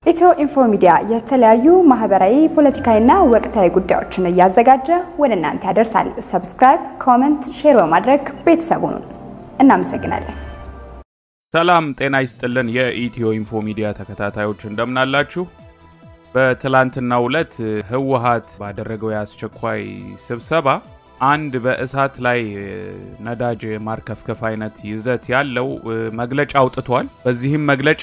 EthioInfo Media የተለያዩ ማህበራዊ ፖለቲካዊና ወቅታዊ ጉዳዮችን ያዘጋጀ ወደ እናንተ ያደርሳል። ሰብስክራይብ፣ ኮሜንት፣ ሼር በማድረግ ቤተሰቡን እናመሰግናለን። ሰላም ጤና ይስጥልን የኢትዮኢንፎ ሚዲያ ተከታታዮች እንደምን አላችሁ? በትላንትናው ዕለት ህወሓት ባደረገው ያስቸኳይ ስብሰባ አንድ በእሳት ላይ ነዳጅ ማርከፍከፍ አይነት ይዘት ያለው መግለጫ አውጥቷል። በዚህም መግለጫ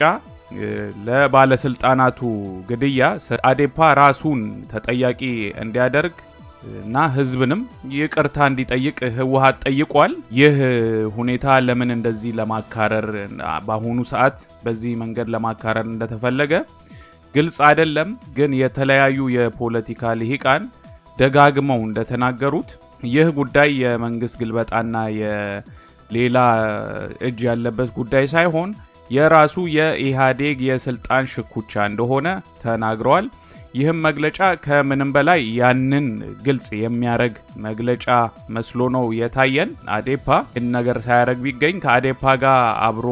ለባለስልጣናቱ ግድያ አዴፓ ራሱን ተጠያቂ እንዲያደርግ እና ህዝብንም ይቅርታ እንዲጠይቅ ህወሓት ጠይቋል። ይህ ሁኔታ ለምን እንደዚህ ለማካረር በአሁኑ ሰዓት በዚህ መንገድ ለማካረር እንደተፈለገ ግልጽ አይደለም። ግን የተለያዩ የፖለቲካ ልሂቃን ደጋግመው እንደተናገሩት ይህ ጉዳይ የመንግስት ግልበጣና የሌላ እጅ ያለበት ጉዳይ ሳይሆን የራሱ የኢህአዴግ የስልጣን ሽኩቻ እንደሆነ ተናግረዋል። ይህም መግለጫ ከምንም በላይ ያንን ግልጽ የሚያረግ መግለጫ መስሎ ነው የታየን። አዴፓ ነገር ሳያረግ ቢገኝ ከአዴፓ ጋር አብሮ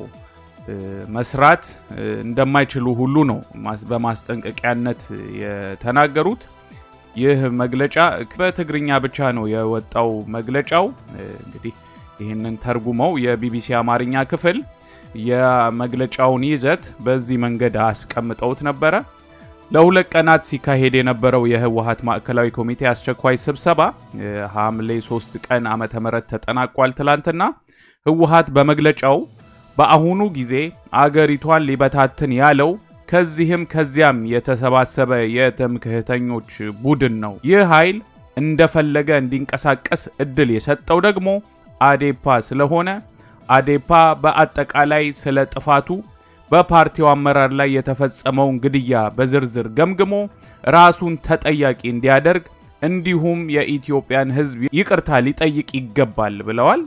መስራት እንደማይችሉ ሁሉ ነው በማስጠንቀቂያነት የተናገሩት። ይህ መግለጫ በትግርኛ ብቻ ነው የወጣው። መግለጫው እንግዲህ ይህንን ተርጉመው የቢቢሲ አማርኛ ክፍል የመግለጫውን ይዘት በዚህ መንገድ አስቀምጠውት ነበር። ለሁለት ቀናት ሲካሄድ የነበረው የህወሓት ማዕከላዊ ኮሚቴ አስቸኳይ ስብሰባ ሐምሌ 3 ቀን ዓመተ ምህረት ተጠናቋል። ትላንትና ህወሓት በመግለጫው በአሁኑ ጊዜ አገሪቷን ሊበታትን ያለው ከዚህም ከዚያም የተሰባሰበ የትምክህተኞች ቡድን ነው። ይህ ኃይል እንደፈለገ እንዲንቀሳቀስ እድል የሰጠው ደግሞ አዴፓ ስለሆነ አዴፓ በአጠቃላይ ስለ ጥፋቱ በፓርቲው አመራር ላይ የተፈጸመውን ግድያ በዝርዝር ገምግሞ ራሱን ተጠያቂ እንዲያደርግ እንዲሁም የኢትዮጵያን ህዝብ ይቅርታ ሊጠይቅ ይገባል ብለዋል።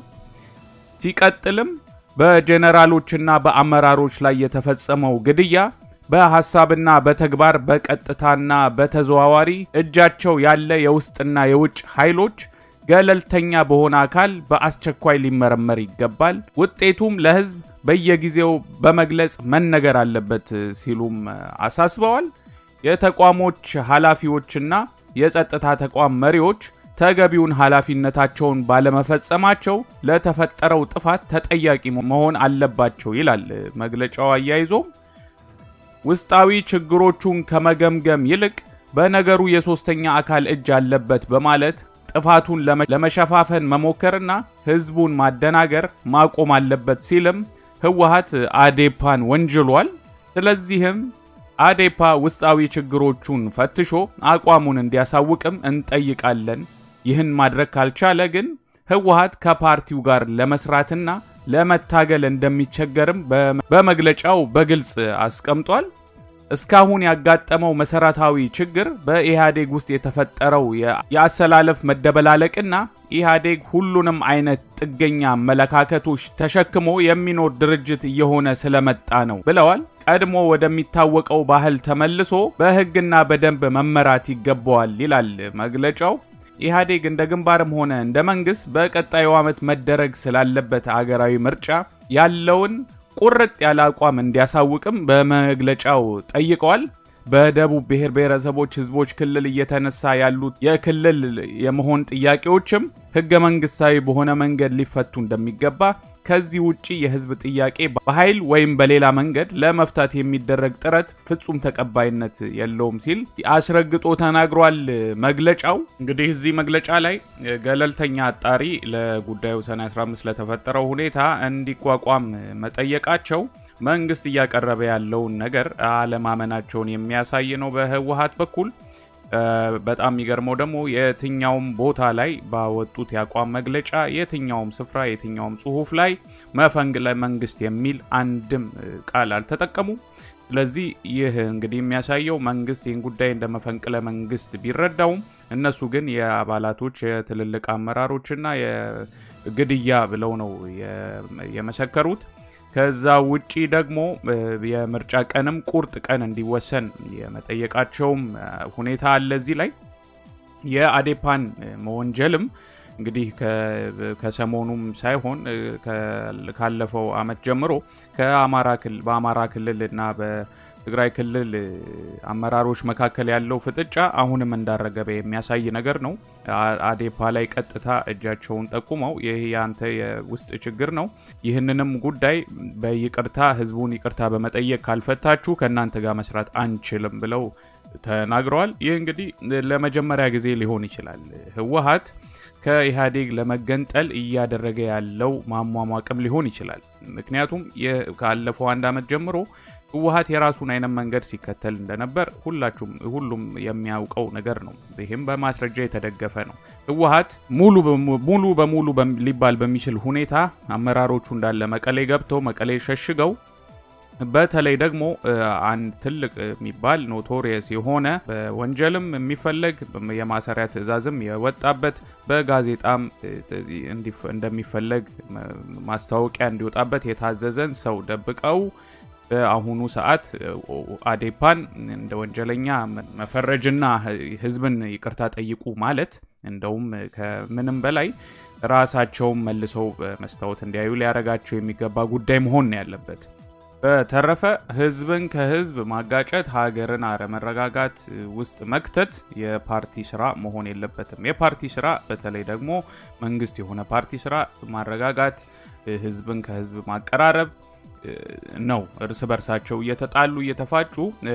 ሲቀጥልም በጀነራሎችና በአመራሮች ላይ የተፈጸመው ግድያ በሐሳብና በተግባር በቀጥታና በተዘዋዋሪ እጃቸው ያለ የውስጥና የውጭ ኃይሎች ገለልተኛ በሆነ አካል በአስቸኳይ ሊመረመር ይገባል። ውጤቱም ለህዝብ በየጊዜው በመግለጽ መነገር አለበት ሲሉም አሳስበዋል። የተቋሞች ኃላፊዎችና የጸጥታ ተቋም መሪዎች ተገቢውን ኃላፊነታቸውን ባለመፈጸማቸው ለተፈጠረው ጥፋት ተጠያቂ መሆን አለባቸው ይላል መግለጫው። አያይዞ ውስጣዊ ችግሮቹን ከመገምገም ይልቅ በነገሩ የሶስተኛ አካል እጅ አለበት በማለት ጥፋቱን ለመሸፋፈን መሞከርና ህዝቡን ማደናገር ማቆም አለበት ሲልም ህወሓት አዴፓን ወንጅሏል። ስለዚህም አዴፓ ውስጣዊ ችግሮቹን ፈትሾ አቋሙን እንዲያሳውቅም እንጠይቃለን። ይህን ማድረግ ካልቻለ ግን ህወሓት ከፓርቲው ጋር ለመስራትና ለመታገል እንደሚቸገርም በመግለጫው በግልጽ አስቀምጧል። እስካሁን ያጋጠመው መሰረታዊ ችግር በኢህአዴግ ውስጥ የተፈጠረው የአሰላለፍ መደበላለቅና ኢህአዴግ ሁሉንም አይነት ጥገኛ አመለካከቶች ተሸክሞ የሚኖር ድርጅት እየሆነ ስለመጣ ነው ብለዋል። ቀድሞ ወደሚታወቀው ባህል ተመልሶ በህግና በደንብ መመራት ይገባዋል ይላል መግለጫው። ኢህአዴግ እንደ ግንባርም ሆነ እንደ መንግስት በቀጣዩ ዓመት መደረግ ስላለበት አገራዊ ምርጫ ያለውን ቁርጥ ያለ አቋም እንዲያሳውቅም በመግለጫው ጠይቀዋል። በደቡብ ብሔር ብሔረሰቦች ህዝቦች ክልል እየተነሳ ያሉት የክልል የመሆን ጥያቄዎችም ህገ መንግስታዊ በሆነ መንገድ ሊፈቱ እንደሚገባ፣ ከዚህ ውጪ የህዝብ ጥያቄ በኃይል ወይም በሌላ መንገድ ለመፍታት የሚደረግ ጥረት ፍጹም ተቀባይነት የለውም ሲል አስረግጦ ተናግሯል መግለጫው። እንግዲህ እዚህ መግለጫ ላይ ገለልተኛ አጣሪ ለጉዳዩ ሰኔ 15 ለተፈጠረው ሁኔታ እንዲቋቋም መጠየቃቸው መንግስት እያቀረበ ያለውን ነገር አለማመናቸውን የሚያሳይ ነው በህወሓት በኩል። በጣም የሚገርመው ደግሞ የትኛውም ቦታ ላይ ባወጡት ያቋም መግለጫ የትኛውም ስፍራ የትኛውም ጽሁፍ ላይ መፈንቅለ መንግስት የሚል አንድም ቃል አልተጠቀሙ። ስለዚህ ይህ እንግዲህ የሚያሳየው መንግስት ይህን ጉዳይ እንደ መፈንቅለ መንግስት ቢረዳውም እነሱ ግን የአባላቶች የትልልቅ አመራሮችና የግድያ ብለው ነው የመሰከሩት። ከዛ ውጪ ደግሞ የምርጫ ቀንም ቁርጥ ቀን እንዲወሰን የመጠየቃቸውም ሁኔታ አለ። እዚህ ላይ የአዴፓን መወንጀልም እንግዲህ ከሰሞኑም ሳይሆን ካለፈው አመት ጀምሮ በአማራ ክልልና ትግራይ ክልል አመራሮች መካከል ያለው ፍጥጫ አሁንም እንዳረገበ የሚያሳይ ነገር ነው። አዴፓ ላይ ቀጥታ እጃቸውን ጠቁመው ይሄ ያንተ የውስጥ ችግር ነው፣ ይህንንም ጉዳይ በይቅርታ ህዝቡን ይቅርታ በመጠየቅ ካልፈታችሁ ከናንተ ጋር መስራት አንችልም ብለው ተናግረዋል። ይህ እንግዲህ ለመጀመሪያ ጊዜ ሊሆን ይችላል ህወሓት ከኢህአዴግ ለመገንጠል እያደረገ ያለው ማሟሟቅም ሊሆን ይችላል። ምክንያቱም ካለፈው አንድ አመት ጀምሮ ህወሓት የራሱን አይነት መንገድ ሲከተል እንደነበር ሁሉም የሚያውቀው ነገር ነው። ይሄም በማስረጃ የተደገፈ ነው። ህወሓት ሙሉ በሙሉ ሊባል በሚችል ሁኔታ አመራሮቹ እንዳለ መቀሌ ገብተው መቀሌ ሸሽገው በተለይ ደግሞ አንድ ትልቅ የሚባል ኖቶሪየስ የሆነ በወንጀልም የሚፈለግ የማሰሪያ ትዕዛዝም የወጣበት በጋዜጣም እንደሚፈለግ ማስታወቂያ እንዲወጣበት የታዘዘን ሰው ደብቀው በአሁኑ ሰዓት አዴፓን እንደ ወንጀለኛ መፈረጅና ህዝብን ይቅርታ ጠይቁ ማለት እንደውም ከምንም በላይ ራሳቸው መልሰው መስታወት እንዲያዩ ሊያረጋቸው የሚገባ ጉዳይ መሆን ያለበት። በተረፈ ህዝብን ከህዝብ ማጋጨት ሀገርን አለመረጋጋት ውስጥ መክተት የፓርቲ ስራ መሆን የለበትም። የፓርቲ ስራ በተለይ ደግሞ መንግስት የሆነ ፓርቲ ስራ ማረጋጋት፣ ህዝብን ከህዝብ ማቀራረብ ነው። እርስ በርሳቸው እየተጣሉ እየተፋጩ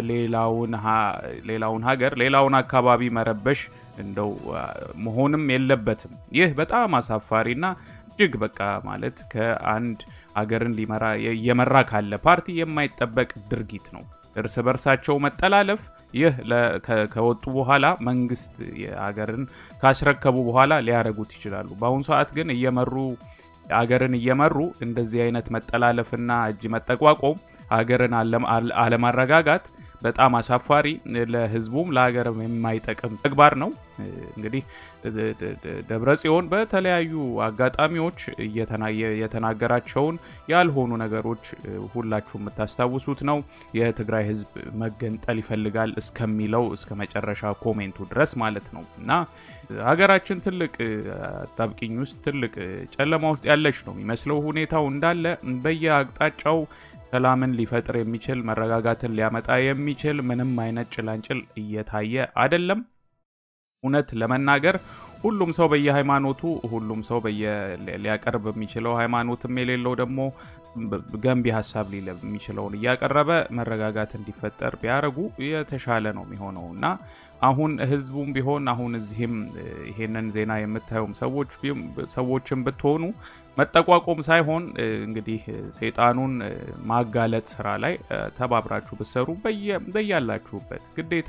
ሌላውን ሀገር ሌላውን አካባቢ መረበሽ እንደው መሆንም የለበትም። ይህ በጣም አሳፋሪና እጅግ በቃ ማለት ከአንድ ሀገርን የመራ ካለ ፓርቲ የማይጠበቅ ድርጊት ነው። እርስ በርሳቸው መጠላለፍ ይህ ከወጡ በኋላ መንግስት የሀገርን ካሽረከቡ በኋላ ሊያረጉት ይችላሉ። በአሁኑ ሰዓት ግን ሀገርን እየመሩ እንደዚህ አይነት መጠላለፍና እጅ መጠቋቆም ሀገርን አለማረጋጋት በጣም አሳፋሪ ለህዝቡም ለሀገርም የማይጠቅም ተግባር ነው። እንግዲህ ደብረጽዮን በተለያዩ አጋጣሚዎች የተናገራቸውን ያልሆኑ ነገሮች ሁላችሁም የምታስታውሱት ነው። የትግራይ ህዝብ መገንጠል ይፈልጋል እስከሚለው እስከ መጨረሻ ኮሜንቱ ድረስ ማለት ነው። እና ሀገራችን ትልቅ አጣብቂኝ ውስጥ ትልቅ ጨለማ ውስጥ ያለች ነው የሚመስለው። ሁኔታው እንዳለ በየአቅጣጫው ሰላምን ሊፈጥር የሚችል መረጋጋትን ሊያመጣ የሚችል ምንም አይነት ጭላንጭል እየታየ አይደለም። እውነት ለመናገር ሁሉም ሰው በየሃይማኖቱ ሁሉም ሰው ሊያቀርብ የሚችለው ሃይማኖትም የሌለው ደግሞ ገንቢ ሐሳብ የሚችለውን እያቀረበ መረጋጋት እንዲፈጠር ቢያረጉ የተሻለ ነው የሚሆነውና አሁን ህዝቡም ቢሆን አሁን እዚህም ይሄንን ዜና የምታዩም ሰዎችም ብትሆኑ መጠቋቆም ሳይሆን እንግዲህ ሰይጣኑን ማጋለጥ ስራ ላይ ተባብራችሁ ብትሰሩ በያላችሁበት ግዴታ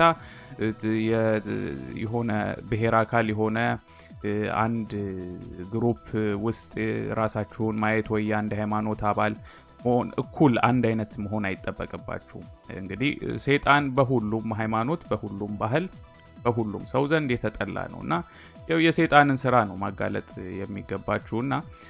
የሆነ ብሔር አካል የሆነ አንድ ግሩፕ ውስጥ ራሳችሁን ማየት ወይ አንድ ሃይማኖት አባል ሆን እኩል አንድ አይነት መሆን አይተበቀባችሁ። እንግዲህ ሰይጣን በሁሉም ሃይማኖት በሁሉም ባህል በሁሉም ሰው ዘንድ የተጠላ ነውና ያው የሰይጣንን ስራ ነው ማጋለጥ የሚገባችሁና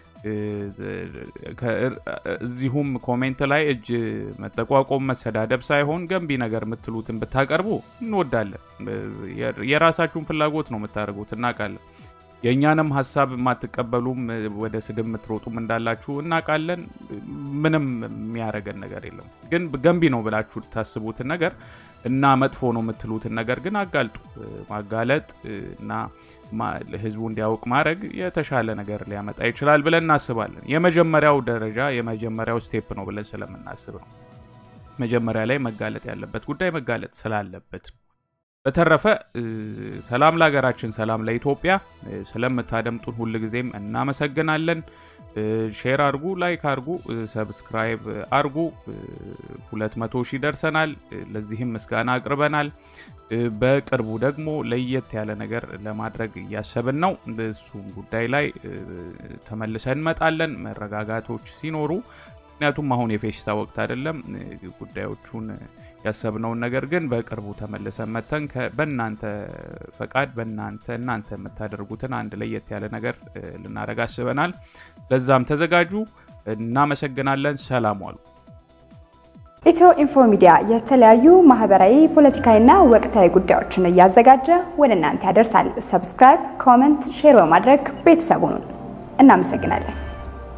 እዚሁም ኮሜንት ላይ እጅ መጠቋቆም መሰዳደብ ሳይሆን ገንቢ ነገር ምትሉትን ብታቀርቡ እንወዳለን። የራሳችሁን ፍላጎት ነው የምታደርጉት እናቃለን። የኛንም ሐሳብ ማትቀበሉም ወደ ስድብ ምትሮጡም እንዳላችሁ እናቃለን። ምንም የሚያረገን ነገር የለም። ግን ገንቢ ነው ብላችሁ ታስቡት ነገር እና መጥፎ ነው የምትሉትን ነገር ግን አጋልጡ። ማጋለጥ እና ህዝቡ እንዲያውቅ ማድረግ የተሻለ ነገር ሊያመጣ ይችላል ብለን እናስባለን። የመጀመሪያው ደረጃ የመጀመሪያው ስቴፕ ነው ብለን ስለምናስብ ነው። መጀመሪያ ላይ መጋለጥ ያለበት ጉዳይ መጋለጥ ስላለበት። በተረፈ ሰላም ለሀገራችን፣ ሰላም ለኢትዮጵያ። ስለምታደምጡን ሁሉ ጊዜም እናመሰግናለን። ሼር አርጉ፣ ላይክ አርጉ፣ ሰብስክራይብ አርጉ። 200 ሺህ ደርሰናል። ለዚህም ምስጋና አቅርበናል። በቅርቡ ደግሞ ለየት ያለ ነገር ለማድረግ ያሰብን ነው። በሱ ጉዳይ ላይ ተመልሰን እንመጣለን መረጋጋቶች ሲኖሩ። ምክንያቱም አሁን የፌሽታ ወቅት አይደለም። ጉዳዮቹን ያሰብነው ነገር ግን በቅርቡ ተመልሰን መተን በእናንተ ፈቃድ እናንተ የምታደርጉትን አንድ ለየት ያለ ነገር ልናረጋ አስበናል። ለዛም ተዘጋጁ። እናመሰግናለን። ሰላም ዋሉ። ኢትዮኢንፎ ሚዲያ የተለያዩ ማህበራዊ፣ ፖለቲካዊና ወቅታዊ ጉዳዮችን እያዘጋጀ ወደ እናንተ ያደርሳል። ሰብስክራይብ፣ ኮሜንት፣ ሼር በማድረግ ቤተሰቡን እናመሰግናለን።